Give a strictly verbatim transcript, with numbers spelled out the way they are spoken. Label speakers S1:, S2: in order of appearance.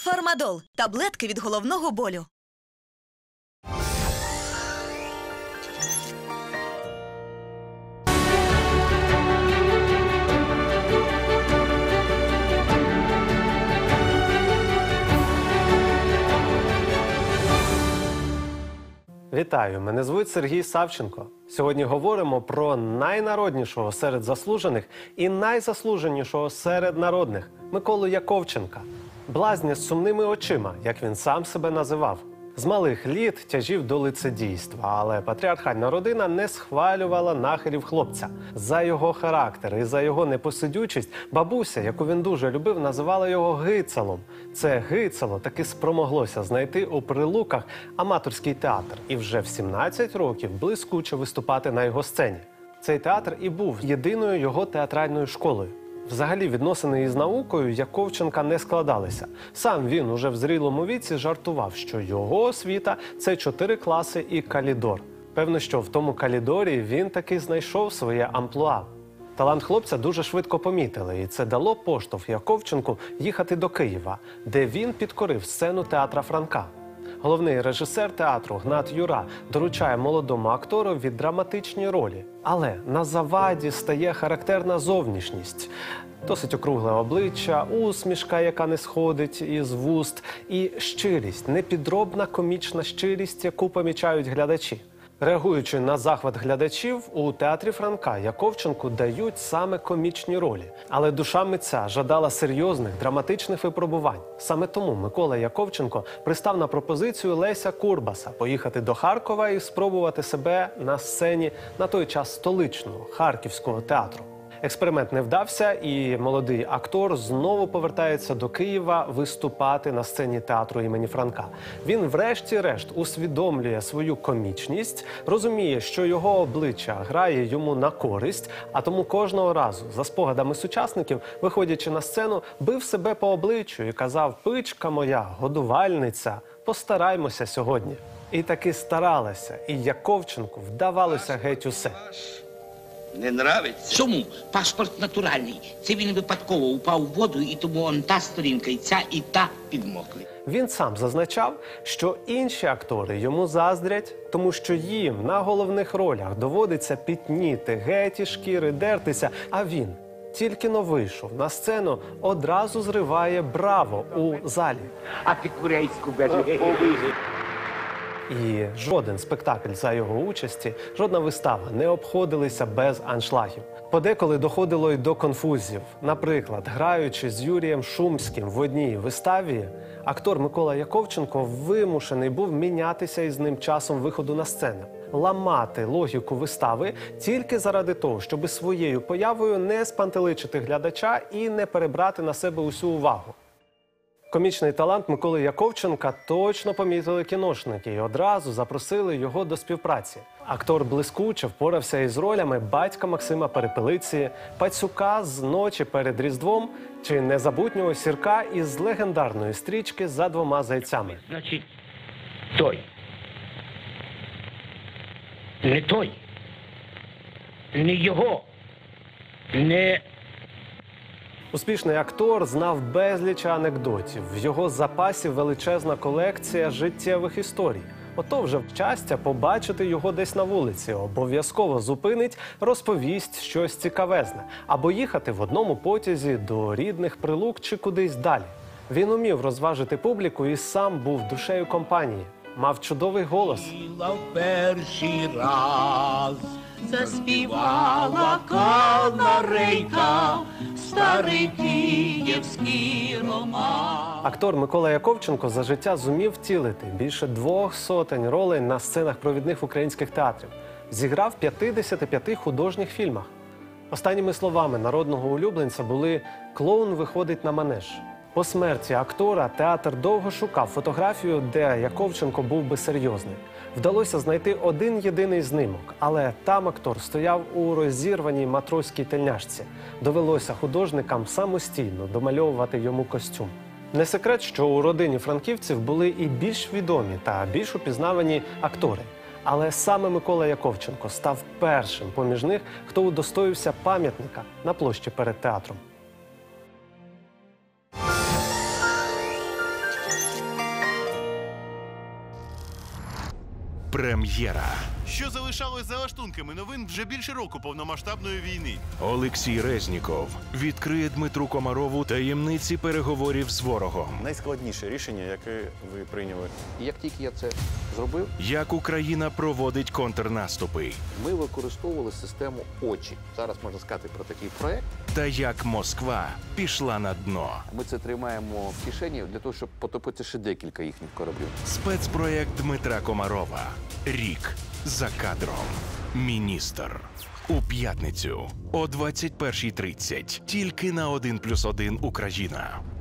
S1: Фармадол – таблетки від головного болю.
S2: Вітаю, мене звуть Сергій Савченко. Сьогодні говоримо про найнароднішого серед заслужених і найзаслуженішого серед народних – Миколу Яковченка. Блазня з сумними очима, як він сам себе називав. З малих літ тяжів до лицедійства, але патріархальна родина не схвалювала нахилів хлопця. За його характер і за його непосидючість бабуся, яку він дуже любив, називала його Гицалом. Це Гицало таки спромоглося знайти у Прилуках аматорський театр і вже в сімнадцять років блискуче виступати на його сцені. Цей театр і був єдиною його театральною школою. Взагалі, відносини із наукою Яковченка не складалися. Сам він уже в зрілому віці жартував, що його освіта – це чотири класи і калідор. Певно, що в тому калідорі він таки знайшов своє амплуа. Талант хлопця дуже швидко помітили, і це дало поштовх Яковченку їхати до Києва, де він підкорив сцену театра Франка. Головний режисер театру Гнат Юра доручає молодому акторові драматичні ролі. Але на заваді стає характерна зовнішність. Досить округле обличчя, усмішка, яка не сходить із вуст, і щирість, непідробна комічна щирість, яку помічають глядачі. Реагуючи на захват глядачів, у театрі Франка Яковченку дають саме комічні ролі. Але душа митця жадала серйозних, драматичних випробувань. Саме тому Микола Яковченко пристав на пропозицію Леся Курбаса поїхати до Харкова і спробувати себе на сцені на той час столичного Харківського театру. Експеримент не вдався, і молодий актор знову повертається до Києва виступати на сцені театру імені Франка. Він врешті-решт усвідомлює свою комічність, розуміє, що його обличчя грає йому на користь, а тому кожного разу, за спогадами сучасників, виходячи на сцену, бив себе по обличчю і казав: «Пичка моя, годувальниця, постараймося сьогодні». І таки старалася, і Яковченку вдавалося геть усе.
S3: Не нравиться?
S4: Чому? Паспорт натуральний. Це він випадково упав у воду, і тому он та сторінка, і ця, і та підмокли.
S2: Він сам зазначав, що інші актори йому заздрять, тому що їм на головних ролях доводиться пітніти, геть із шкіри дертися, а він, тільки-но вийшов на сцену, одразу зриває браво у залі.
S4: А ти курейську бери.
S2: І жоден спектакль за його участі, жодна вистава не обходилися без аншлагів. Подеколи доходило й до конфузів. Наприклад, граючи з Юрієм Шумським в одній виставі, актор Микола Яковченко вимушений був мінятися із ним часом виходу на сцену. Ламати логіку вистави тільки заради того, щоб своєю появою не спантеличити глядача і не перебрати на себе усю увагу. Комічний талант Миколи Яковченка точно помітили кіношники і одразу запросили його до співпраці. Актор блискуче впорався із ролями батька Максима Перепелиці, Пацюка з «Ночі перед Різдвом» чи незабутнього Сірка із легендарної стрічки «За двома зайцями».
S4: Значить, той. Не той. Не його. Не...
S2: Успішний актор знав безліч анекдотів. В його запасі величезна колекція життєвих історій. Ото вже щастя побачити його десь на вулиці. Обов'язково зупинить, розповість щось цікавезне. Або їхати в одному потязі до рідних Прилук чи кудись далі. Він умів розважити публіку і сам був душею компанії. Мав чудовий голос.
S5: Перший раз заспівала канарейка, старий київський роман.
S2: Актор Микола Яковченко за життя зумів втілити більше двох сотень ролей на сценах провідних українських театрів. Зіграв в п'ятдесяти п'яти художніх фільмах. Останніми словами народного улюбленця були «Клоун виходить на манеж». По смерті актора театр довго шукав фотографію, де Яковченко був би серйозний. Вдалося знайти один єдиний знимок, але там актор стояв у розірваній матроській тельняшці. Довелося художникам самостійно домальовувати йому костюм. Не секрет, що у родині франківців були і більш відомі та більш упізнавані актори. Але саме Микола Яковченко став першим поміж них, хто удостоївся пам'ятника на площі перед театром.
S6: Прем'єра.
S7: Що залишалось за лаштунками новин вже більше року повномасштабної війни.
S6: Олексій Резніков відкриє Дмитру Комарову таємниці переговорів з ворогом.
S8: Найскладніше рішення, яке ви прийняли.
S9: І як тільки я це зробив,
S6: Як Україна проводить контрнаступи.
S9: ми використовували систему «Очі». Зараз можна сказати про такий проект.
S6: Та як Москва пішла на дно.
S9: Ми це тримаємо в кишені для того, щоб потопити ще декілька їхніх кораблів.
S6: Спецпроєкт Дмитра Комарова. Рік за кадром. Міністр. У п'ятницю о двадцять першій тридцять. Тільки на один плюс один Україна.